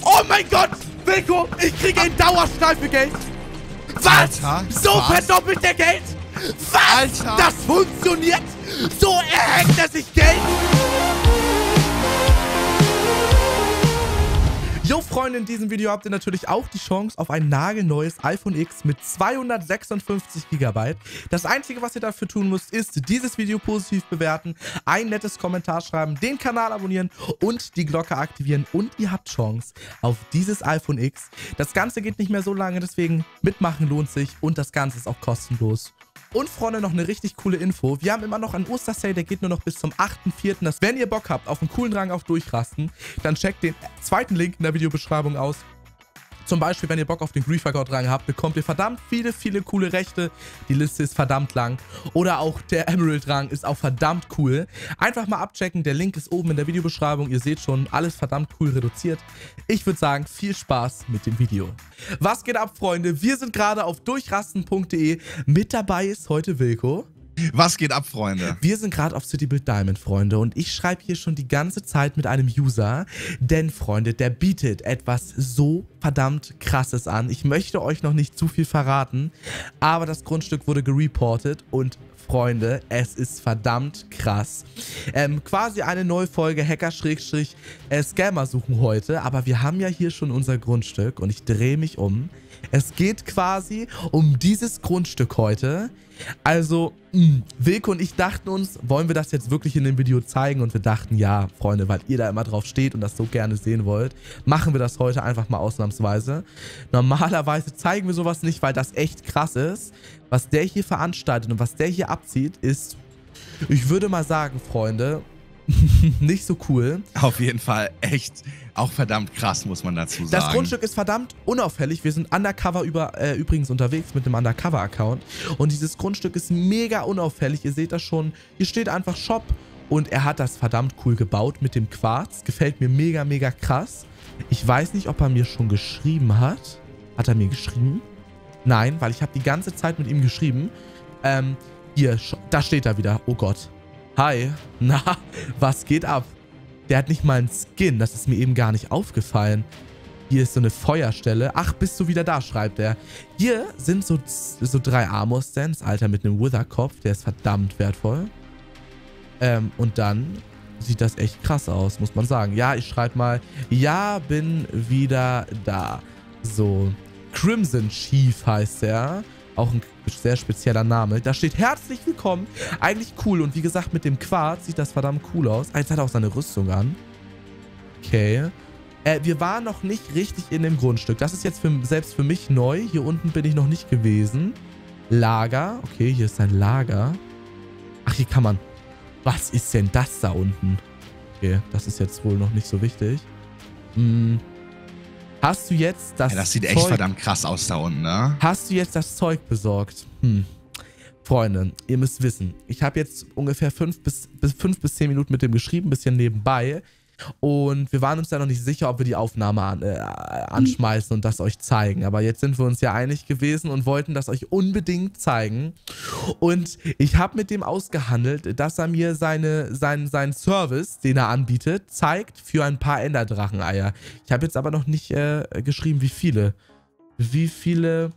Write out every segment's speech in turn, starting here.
Oh mein Gott! Wilko, ich kriege ein Dauerschleifegeld! Was? Alter, So was? verdoppelt der Geld? Was? Alter. Das funktioniert! So erhängt er sich Geld! Jo Freunde, in diesem Video habt ihr natürlich auch die Chance auf ein nagelneues iPhone X mit 256 GB. Das Einzige, was ihr dafür tun müsst, ist dieses Video positiv bewerten, ein nettes Kommentar schreiben, den Kanal abonnieren und die Glocke aktivieren und ihr habt Chance auf dieses iPhone X. Das Ganze geht nicht mehr so lange, deswegen mitmachen lohnt sich und das Ganze ist auch kostenlos. Und Freunde, noch eine richtig coole Info. Wir haben immer noch einen Ostersale, der geht nur noch bis zum 8.4. Das, wenn ihr Bock habt auf einen coolen Drang auf Durchrasten, dann checkt den zweiten Link in der Videobeschreibung aus. Zum Beispiel, wenn ihr Bock auf den Griefer-Drang habt, bekommt ihr verdammt viele coole Rechte. Die Liste ist verdammt lang. Oder auch der Emerald-Drang ist auch verdammt cool. Einfach mal abchecken, der Link ist oben in der Videobeschreibung. Ihr seht schon, alles verdammt cool reduziert. Ich würde sagen, viel Spaß mit dem Video. Was geht ab, Freunde? Wir sind gerade auf durchrasten.de. Mit dabei ist heute Wilko. Was geht ab, Freunde? Wir sind gerade auf Citybuild Diamond, Freunde, und ich schreibe hier schon die ganze Zeit mit einem User, denn, Freunde, der bietet etwas so verdammt Krasses an. Ich möchte euch noch nicht zu viel verraten, aber das Grundstück wurde gereportet und Freunde, es ist verdammt krass. Quasi eine neue Folge Hacker-Scammer suchen heute, aber wir haben ja hier schon unser Grundstück und ich drehe mich um. Es geht quasi um dieses Grundstück heute. Also, Wilko und ich dachten uns, wollen wir das jetzt wirklich in dem Video zeigen? Und wir dachten, ja, Freunde, weil ihr da immer drauf steht und das so gerne sehen wollt, machen wir das heute einfach mal ausnahmsweise. Normalerweise zeigen wir sowas nicht, weil das echt krass ist. Was der hier veranstaltet und was der hier abzieht, ist, ich würde mal sagen, Freunde, nicht so cool. Auf jeden Fall echt auch verdammt krass, muss man dazu sagen. Das Grundstück ist verdammt unauffällig. Wir sind undercover übrigens unterwegs mit einem Undercover-Account. Und dieses Grundstück ist mega unauffällig. Ihr seht das schon. Hier steht einfach Shop. Und er hat das verdammt cool gebaut mit dem Quarz. Gefällt mir mega krass. Ich weiß nicht, ob er mir schon geschrieben hat. Hat er mir geschrieben? Nein, weil ich habe die ganze Zeit mit ihm geschrieben. Hier, da steht er wieder. Oh Gott. Hi, na, was geht ab? Der hat nicht mal einen Skin, das ist mir eben gar nicht aufgefallen. Hier ist so eine Feuerstelle. Ach, bist du wieder da, schreibt er. Hier sind so 3 Armor-Stands, Alter, mit einem Wither-Kopf, der ist verdammt wertvoll. Und dann sieht das echt krass aus, muss man sagen. Ja, ich schreibe mal, ja, bin wieder da. So, Crimson Chief heißt er. Auch ein sehr spezieller Name. Da steht herzlich willkommen. Eigentlich cool. Und wie gesagt, mit dem Quarz sieht das verdammt cool aus. Jetzt hat er auch seine Rüstung an. Okay. Wir waren noch nicht richtig in dem Grundstück. Das ist jetzt selbst für mich neu. Hier unten bin ich noch nicht gewesen. Lager. Okay, hier ist ein Lager. Ach, hier kann man... Was ist denn das da unten? Okay, das ist jetzt wohl noch nicht so wichtig. Hast du jetzt das Ja, das sieht echt verdammt krass aus da unten, ne? Hast du jetzt das Zeug besorgt? Freunde, ihr müsst wissen, ich habe jetzt ungefähr 5 bis 10 Minuten mit dem geschrieben, ein bisschen nebenbei. Und wir waren uns ja noch nicht sicher, ob wir die Aufnahme anschmeißen und das euch zeigen. Aber jetzt sind wir uns ja einig gewesen und wollten das euch unbedingt zeigen. Und ich habe mit dem ausgehandelt, dass er mir seinen Service, den er anbietet, zeigt für ein paar Enderdracheneier. Ich habe jetzt aber noch nicht geschrieben, wie viele. Wie viele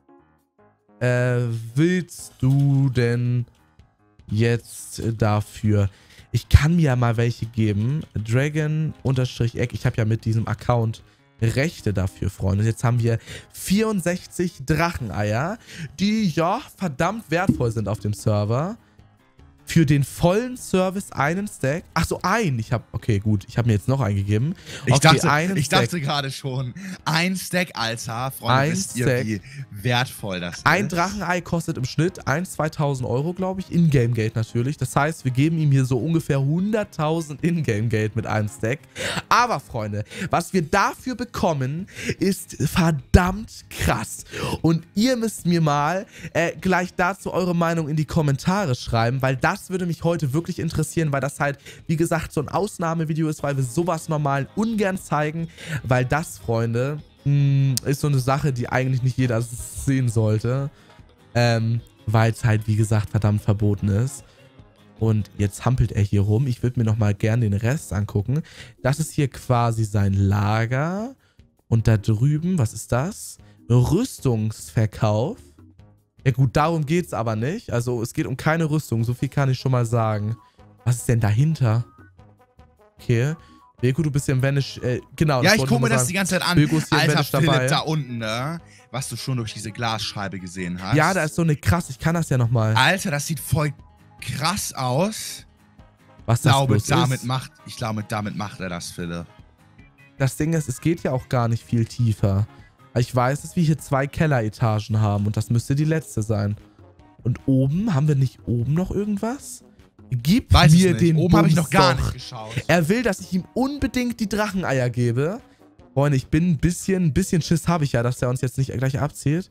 willst du denn jetzt dafür? Ich kann mir ja mal welche geben. Dragon_Egg. Ich habe ja mit diesem Account Rechte dafür, Freunde. Jetzt haben wir 64 Dracheneier, die ja verdammt wertvoll sind auf dem Server. Für den vollen Service einen Stack. Ach so, okay, gut. Ich habe mir jetzt noch eingegeben. Ich dachte gerade schon, ein Stack, Alter. Freunde, wisst ihr, wie wertvoll das ist? Ein Drachenei kostet im Schnitt 2.000 Euro, glaube ich. Ingame-Geld natürlich. Das heißt, wir geben ihm hier so ungefähr 100.000 Ingame-Geld mit einem Stack. Aber, Freunde, was wir dafür bekommen, ist verdammt krass. Und ihr müsst mir mal gleich dazu eure Meinung in die Kommentare schreiben, weil das würde mich heute wirklich interessieren, weil das halt, wie gesagt, so ein Ausnahmevideo ist, weil wir sowas normal ungern zeigen, weil das, Freunde, ist so eine Sache, die eigentlich nicht jeder sehen sollte, weil es halt, wie gesagt, verdammt verboten ist. Und jetzt hampelt er hier rum. Ich würde mir nochmal gerne den Rest angucken. Das ist hier quasi sein Lager. Und da drüben, was ist das? Rüstungsverkauf. Ja gut, darum geht's aber nicht. Also es geht um keine Rüstung, so viel kann ich schon mal sagen. Was ist denn dahinter? Okay. Wilko, du bist hier im Vanish, genau. Ja, ich gucke mir das die ganze Zeit an. Wilko ist hier im Alter, Vanish Philipp, dabei. da unten, ne? Was du schon durch diese Glasscheibe gesehen hast. Ja, da ist so eine krass, ich kann das ja nochmal. Alter, das sieht voll krass aus. Was das bloß ist. Ich glaube, damit macht er das, Philipp. Das Ding ist, es geht ja auch gar nicht viel tiefer. Ich weiß, dass wir hier 2 Kelleretagen haben und das müsste die letzte sein. Und oben, haben wir nicht oben noch irgendwas? Gib mir den Oben habe ich noch gar nicht geschaut. Er will, dass ich ihm unbedingt die Dracheneier gebe. Freunde, ich bin ein bisschen Schiss habe ich ja, dass er uns jetzt nicht gleich abzählt.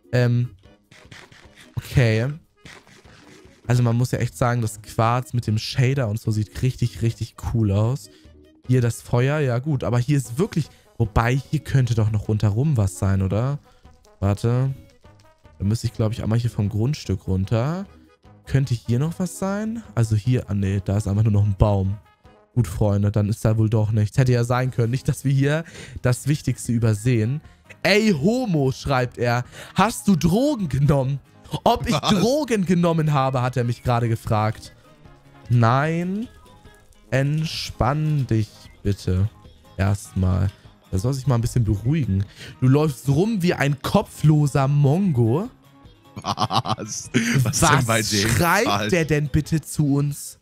Okay. Also man muss ja echt sagen, das Quarz mit dem Shader und so sieht richtig, richtig cool aus. Hier das Feuer, ja gut, aber hier ist wirklich... Wobei, hier könnte doch noch rundherum was sein, oder? Warte. Da müsste ich, glaube ich, einmal hier vom Grundstück runter. Könnte hier noch was sein? Also hier, ah nee, da ist einfach nur noch ein Baum. Gut, Freunde, dann ist da wohl doch nichts. Hätte ja sein können. Nicht, dass wir hier das Wichtigste übersehen. Ey, Homo, schreibt er. Hast du Drogen genommen? Ob ich Drogen genommen habe, hat er mich gerade gefragt. Nein. Entspann dich bitte. Erstmal. Er soll sich mal ein bisschen beruhigen. Du läufst rum wie ein kopfloser Mongo. Was denn bei dem schreibt der denn bitte zu uns?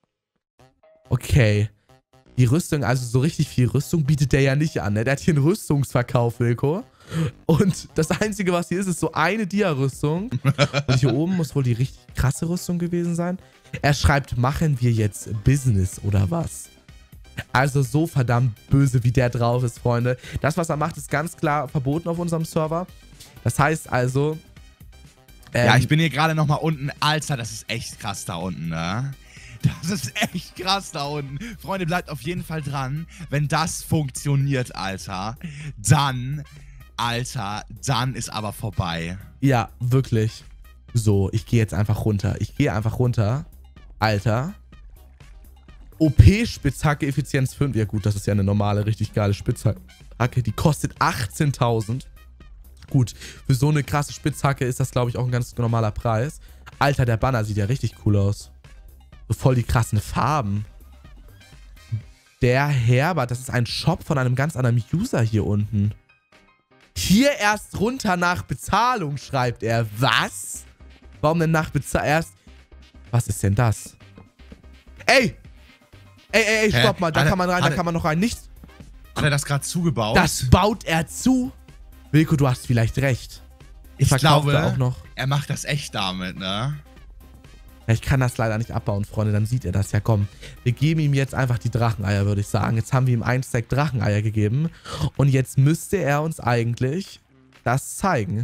Okay. Die Rüstung, also so richtig viel Rüstung bietet der ja nicht an, ne? Der hat hier einen Rüstungsverkauf, Wilko. Und das Einzige, was hier ist so eine Dia-Rüstung. Und hier oben muss wohl die richtig krasse Rüstung gewesen sein. Er schreibt, machen wir jetzt Business oder was? Also so verdammt böse, wie der drauf ist, Freunde. Das, was er macht, ist ganz klar verboten auf unserem Server. Das heißt also... ja, ich bin hier gerade nochmal unten. Alter, das ist echt krass da unten, ne? Das ist echt krass da unten. Freunde, bleibt auf jeden Fall dran. Wenn das funktioniert, Alter, dann ist aber vorbei. Ja, wirklich. So, ich gehe jetzt einfach runter. Alter. OP-Spitzhacke, Effizienz 5. Ja gut, das ist ja eine normale, richtig geile Spitzhacke. Die kostet 18.000. Gut, für so eine krasse Spitzhacke ist das, glaube ich, auch ein ganz normaler Preis. Alter, der Banner sieht ja richtig cool aus. So voll die krassen Farben. Der Herbert, das ist ein Shop von einem ganz anderen User hier unten. Hier erst runter nach Bezahlung, schreibt er. Was? Warum denn nach Bezahlung? Erst... Was ist denn das? Ey! Ey, stopp mal. Da kann man rein, da kann man noch rein. Nichts. Hat er das gerade zugebaut? Das baut er zu. Wilko, du hast vielleicht recht. Ich glaube, auch noch. Er macht das echt damit, ne? Ja, ich kann das leider nicht abbauen, Freunde. Dann sieht er das ja. Komm, wir geben ihm jetzt einfach die Dracheneier, würde ich sagen. Jetzt haben wir ihm 1 Stack Dracheneier gegeben. Und jetzt müsste er uns eigentlich das zeigen.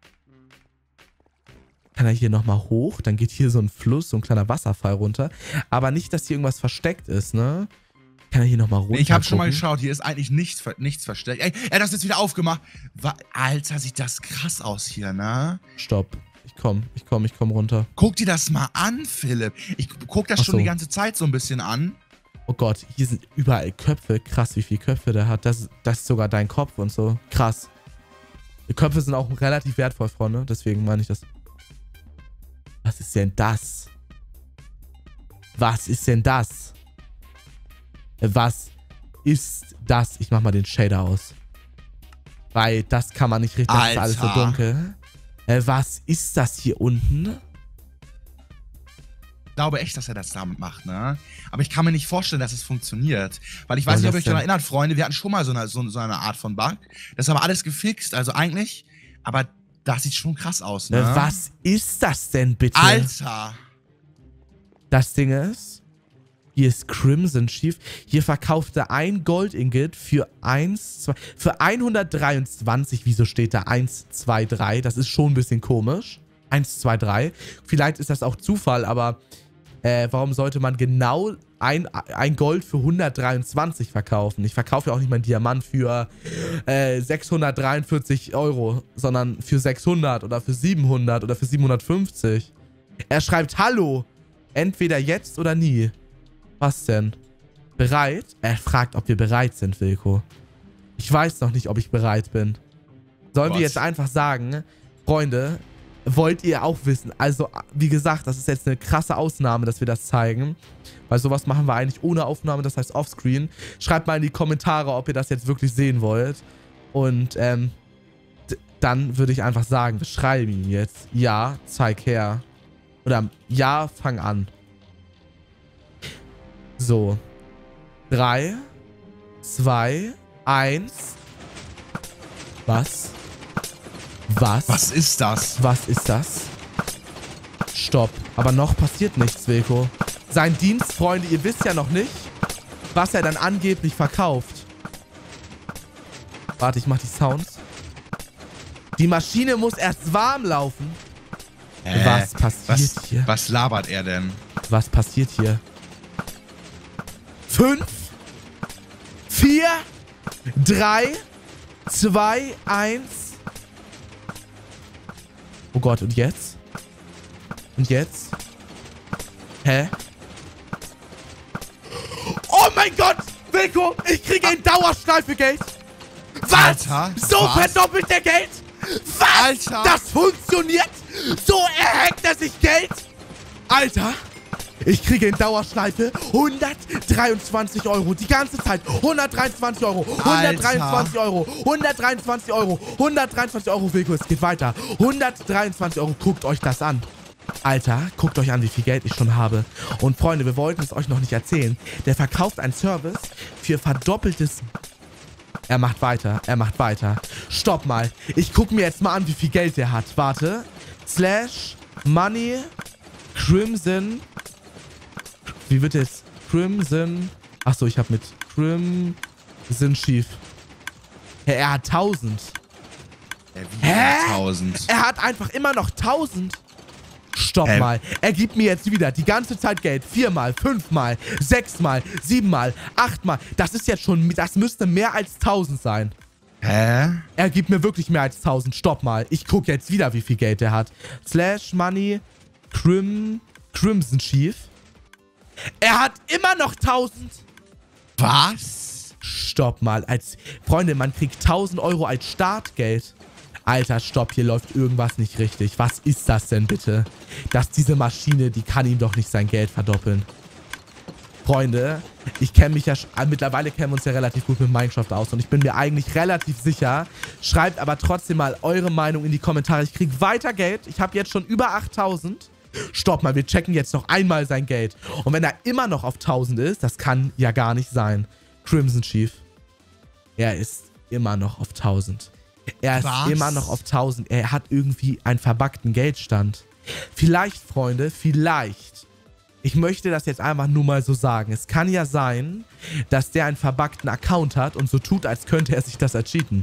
Kann er hier nochmal hoch? Dann geht hier so ein Fluss, so ein kleiner Wasserfall runter. Aber nicht, dass hier irgendwas versteckt ist, ne? Kann er hier nochmal runter? Ich habe schon mal geschaut, hier ist eigentlich nichts versteckt. Ey, er hat das jetzt wieder aufgemacht. Alter, sieht das krass aus hier, ne? Stopp. Ich komm runter. Guck dir das mal an, Philipp. Ich guck das schon die ganze Zeit so ein bisschen an. Oh Gott, hier sind überall Köpfe. Krass, wie viele Köpfe der hat. Das ist sogar dein Kopf und so. Krass. Die Köpfe sind auch relativ wertvoll, Freunde. Deswegen meine ich das. Was ist denn das? Was ist denn das? Was ist das? Ich mach mal den Shader aus. Weil das kann man nicht richtig. Das ist alles so dunkel. Was ist das hier unten? Ich glaube echt, dass er das damit macht, ne? Aber ich kann mir nicht vorstellen, dass es funktioniert. Weil ich weiß nicht, ob ihr euch daran erinnert, Freunde, wir hatten schon mal so eine Art von Bug. Das ist aber alles gefixt, also eigentlich. Aber das sieht schon krass aus, ne? Was ist das denn bitte? Alter! Das Ding ist, hier ist Crimson Chief. Hier verkauft er ein Gold-Ingot für 123. Wieso steht da 1, 2, 3? Das ist schon ein bisschen komisch. 1, 2, 3. Vielleicht ist das auch Zufall, aber warum sollte man genau ein Gold für 123 verkaufen? Ich verkaufe ja auch nicht meinen Diamant für 643 €, sondern für 600 oder für 700 oder für 750. Er schreibt, hallo, entweder jetzt oder nie. Was denn? Bereit? Er fragt, ob wir bereit sind, Wilko. Ich weiß noch nicht, ob ich bereit bin. Sollen wir jetzt einfach sagen, Freunde, wollt ihr auch wissen? Also, wie gesagt, das ist jetzt eine krasse Ausnahme, dass wir das zeigen. Weil sowas machen wir eigentlich ohne Aufnahme, das heißt offscreen. Schreibt mal in die Kommentare, ob ihr das jetzt wirklich sehen wollt. Und, dann würde ich einfach sagen, wir schreiben ihn jetzt. Ja, zeig her. Oder, ja, fang an. So. 3, 2, 1. Was? Was? Was ist das? Was ist das? Stopp. Aber noch passiert nichts, Wilko. Sein Dienst, Freunde, ihr wisst ja noch nicht, was er dann angeblich verkauft. Warte, ich mach die Sounds. Die Maschine muss erst warm laufen. Was passiert hier? Was labert er denn? Was passiert hier? 5, 4, 3, 2, 1. Oh Gott, und jetzt? Und jetzt? Hä? Oh mein Gott! Wilko, ich kriege in Dauerschleife Geld! Was? Alter, so was? verdoppelt der Geld? Was? Alter! Das funktioniert? So erhängt er sich Geld? Alter! Ich kriege in Dauerschleife 123 Euro. Die ganze Zeit. 123 Euro. 123 Euro. 123 Euro. 123 Euro, Wilko. Es geht weiter. 123 Euro. Guckt euch das an. Alter, guckt euch an, wie viel Geld ich schon habe. Und Freunde, wir wollten es euch noch nicht erzählen. Der verkauft einen Service für verdoppeltes... Er macht weiter. Er macht weiter. Stopp mal. Ich gucke mir jetzt mal an, wie viel Geld der hat. Warte. /Money Crimson... Wie wird jetzt? Crimson... Achso, ich habe mit Crimson Chief. Ja, er hat 1000. Hä? 1000. Er hat einfach immer noch 1000. Stopp mal. Er gibt mir jetzt wieder die ganze Zeit Geld. 4-mal, 5-mal, 6-mal, 7-mal, 8-mal. Das ist jetzt schon... Das müsste mehr als 1000 sein. Hä? Er gibt mir wirklich mehr als 1000. Stopp mal. Ich gucke jetzt wieder, wie viel Geld er hat. /Money Crimson Chief. Er hat immer noch 1000. Was? Stopp mal. Freunde, man kriegt 1000 Euro als Startgeld. Alter, stopp. Hier läuft irgendwas nicht richtig. Was ist das denn bitte? Diese Maschine, die kann ihm doch nicht sein Geld verdoppeln. Freunde, ich kenne mich ja... Mittlerweile kennen wir uns ja relativ gut mit Minecraft aus. Und ich bin mir eigentlich relativ sicher. Schreibt aber trotzdem mal eure Meinung in die Kommentare. Ich kriege weiter Geld. Ich habe jetzt schon über 8000. Stopp mal, wir checken jetzt noch einmal sein Geld. Und wenn er immer noch auf 1000 ist, das kann ja gar nicht sein. Crimson Chief. Er ist immer noch auf 1000. Er ist immer noch auf 1000. Er hat irgendwie einen verbuggten Geldstand. Vielleicht, Freunde, vielleicht. Ich möchte das jetzt einfach nur mal so sagen. Es kann ja sein, dass der einen verbuggten Account hat und so tut, als könnte er sich das ercheaten.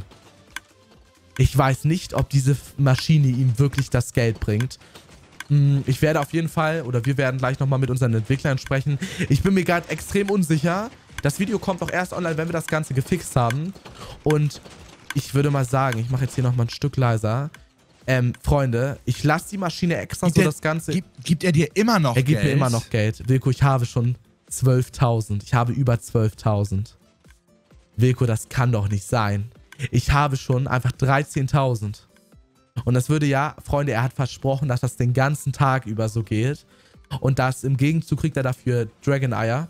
Ich weiß nicht, ob diese Maschine ihm wirklich das Geld bringt. Ich werde auf jeden Fall, oder wir werden gleich nochmal mit unseren Entwicklern sprechen. Ich bin mir gerade extrem unsicher. Das Video kommt auch erst online, wenn wir das Ganze gefixt haben. Und ich würde mal sagen, ich mache jetzt hier nochmal ein Stück leiser. Freunde, ich lasse die Maschine extra so das Ganze... Gibt er dir immer noch Geld? Er gibt mir immer noch Geld. Wilko, ich habe schon 12.000. Ich habe über 12.000. Wilko, das kann doch nicht sein. Ich habe schon einfach 13.000. Und das würde ja, Freunde, er hat versprochen, dass das den ganzen Tag über so geht. Und das im Gegenzug kriegt er dafür Dragon Eier.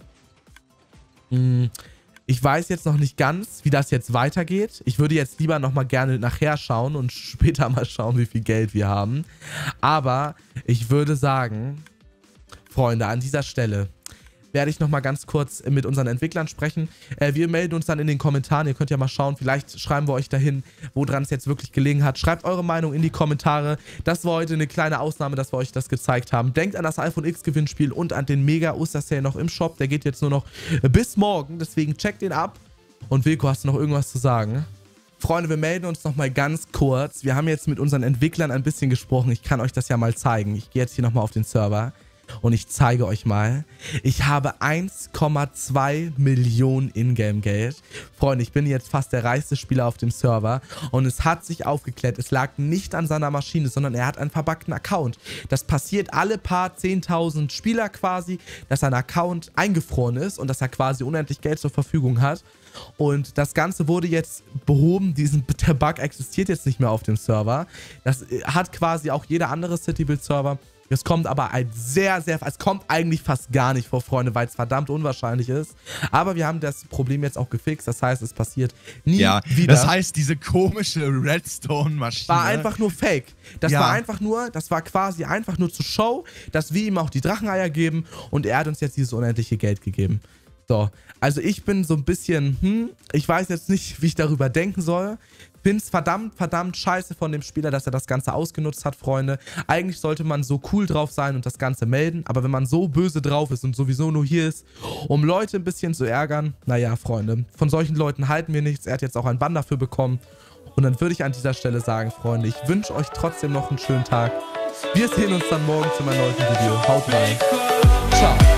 Ich weiß jetzt noch nicht ganz, wie das jetzt weitergeht. Ich würde jetzt lieber nochmal gerne nachher schauen und später mal schauen, wie viel Geld wir haben. Aber ich würde sagen, Freunde, an dieser Stelle werde ich nochmal ganz kurz mit unseren Entwicklern sprechen. Wir melden uns dann in den Kommentaren. Ihr könnt ja mal schauen, vielleicht schreiben wir euch dahin, woran es jetzt wirklich gelegen hat. Schreibt eure Meinung in die Kommentare. Das war heute eine kleine Ausnahme, dass wir euch das gezeigt haben. Denkt an das iPhone X Gewinnspiel und an den Mega Ostersale noch im Shop. Der geht jetzt nur noch bis morgen, deswegen checkt den ab. Und Wilko, hast du noch irgendwas zu sagen? Freunde, wir melden uns nochmal ganz kurz. Wir haben jetzt mit unseren Entwicklern ein bisschen gesprochen. Ich kann euch das ja mal zeigen. Ich gehe jetzt hier nochmal auf den Server. Und ich zeige euch mal, ich habe 1,2 Millionen Ingame-Geld. Freunde, ich bin jetzt fast der reichste Spieler auf dem Server und es hat sich aufgeklärt, es lag nicht an seiner Maschine, sondern er hat einen verbuggten Account. Das passiert alle paar 10.000 Spieler quasi, dass sein Account eingefroren ist und dass er quasi unendlich Geld zur Verfügung hat. Und das Ganze wurde jetzt behoben, der Bug existiert jetzt nicht mehr auf dem Server. Das hat quasi auch jeder andere City-Build-Server. Es kommt aber halt es kommt eigentlich fast gar nicht vor, Freunde, weil es verdammt unwahrscheinlich ist. Aber wir haben das Problem jetzt auch gefixt, das heißt, es passiert nie wieder. Das heißt, diese komische Redstone-Maschine war einfach nur Fake. Das war quasi einfach nur zur Show, dass wir ihm auch die Dracheneier geben und er hat uns jetzt dieses unendliche Geld gegeben. So, also ich bin so ein bisschen, ich weiß jetzt nicht, wie ich darüber denken soll. Finde es verdammt scheiße von dem Spieler, dass er das Ganze ausgenutzt hat, Freunde. Eigentlich sollte man so cool drauf sein und das Ganze melden, aber wenn man so böse drauf ist und sowieso nur hier ist, um Leute ein bisschen zu ärgern, naja, Freunde, von solchen Leuten halten wir nichts. Er hat jetzt auch einen Bann dafür bekommen. Und dann würde ich an dieser Stelle sagen, Freunde, ich wünsche euch trotzdem noch einen schönen Tag. Wir sehen uns dann morgen zu meinem neuen Video. Haut rein. Ciao.